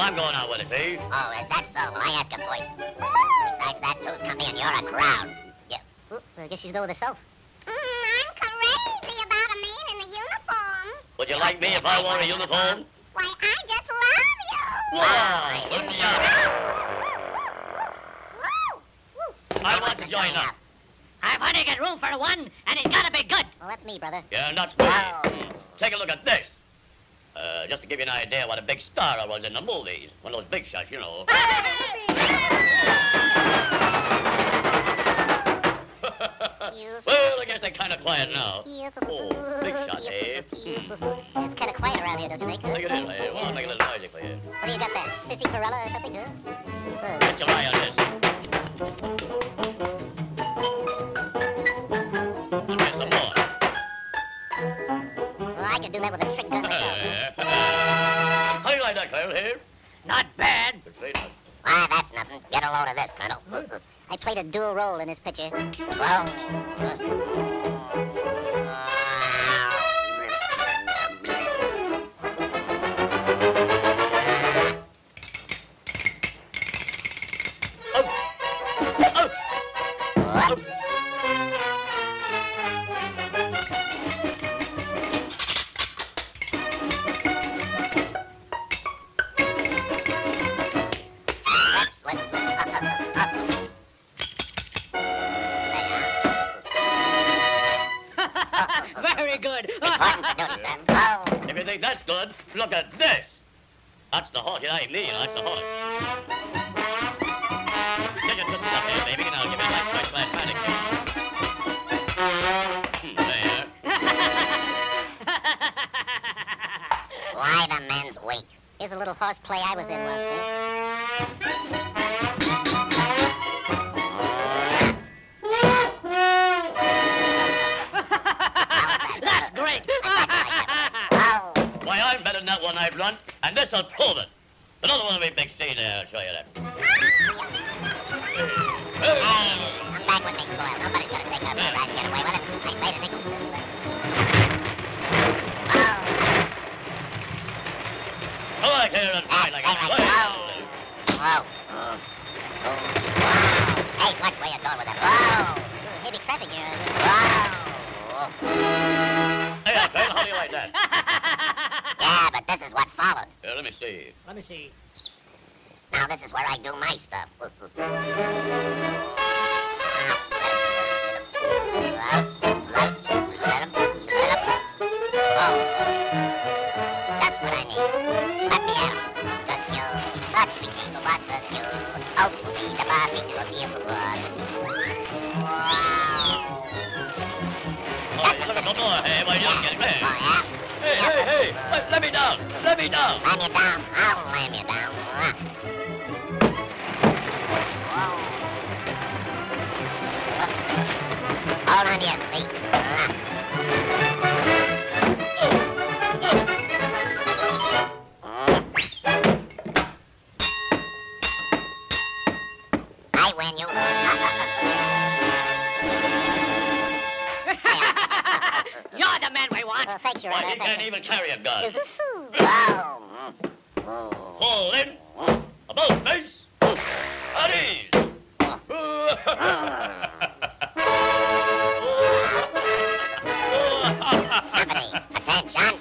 I'm going out with it, see? Oh, is that so? Well, I ask her first. Besides that, two's company and you're a crowd. Yeah. Ooh, I guess she's going with herself. I'm crazy about a man in a uniform. Would you like me if I wore a uniform? Why, I just love you. Whoa! Let me out. I want to join up. I've only got room for one, and it's gotta be good. Well, that's me, brother. Yeah, and that's me. Whoa. Take a look at this. Just to give you an idea what a big star I was in the movies. One of those big shots, you know. Well, I guess they're kind of quiet now. Oh, big shot, eh? It's kind of quiet around here, don't you think? Think it is, eh? Well, I'll make a little noisy for you. What do you got there? Sissy Corella or something, huh? Get your eye on this. And here's some more. Well, I could do that with a trick gun myself. How do you like that, Colonel, here? Not bad. Good say that. Ah, that's nothing. Get a load of this, Colonel. I played a dual role in this picture. Well... Very good. Important for duty, sir. Oh. If you think that's good, look at this. That's the horse. It ain't me, you know. That's the horse. Get your tootsies up here, baby, and I'll give you a nice first-class manicure. There. Why the men's weak? Here's a little horse play I was in once, eh? That's great. Oh. Why, I'm better than that one I've run, and this'll prove it. Another one of me big scene there, I'll show you that. Hey, come back with me, Coyle. Nobody's gonna take over ride and get away with it. I paid a nickel. Oh. Come back here and fight like Stay a right there. Whoa. Whoa. Hey, watch where you're going with it. Whoa. Heavy traffic here. Whoa. Hey, Colonel, how do you like that? Yeah, but this is what followed. Here, let me see. Let me see. Now this is where I do my stuff. Oh. That's what I need. Let me at him. That's you. That's me, so lots of you. Oaks will be the bar, we do a feel for blood. Wow. Look at the door, hey, why you don't get it there? Oh, yeah? Hey, let me down, let me down. Lam you down. I'll lam you down. Whoa. Hold on to your seat. I win, you. You're the man we want. Well, thanks, Your Why, Honor. you can't even carry a gun. Wow. Fall in, about face, at ease. Company, attention.